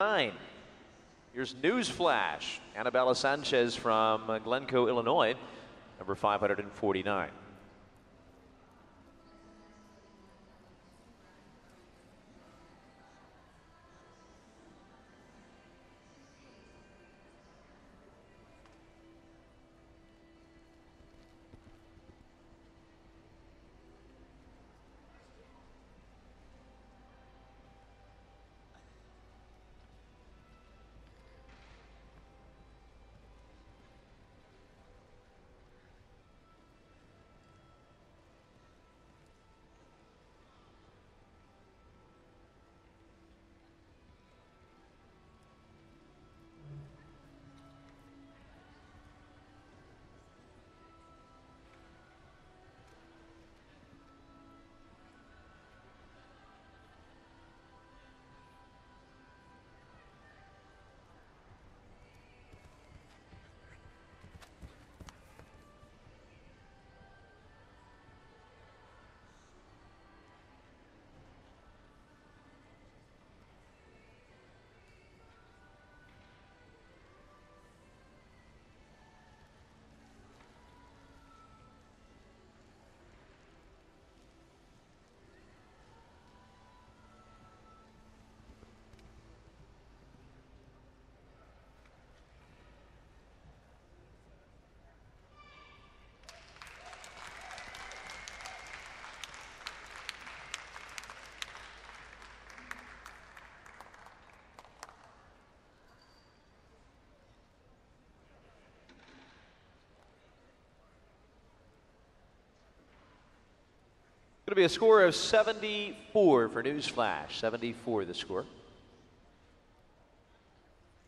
Here's Newsflash. Annabella Sanchez from Glencoe, Illinois, number 549. Going to be a score of 74 for Newsflash. 74 the score.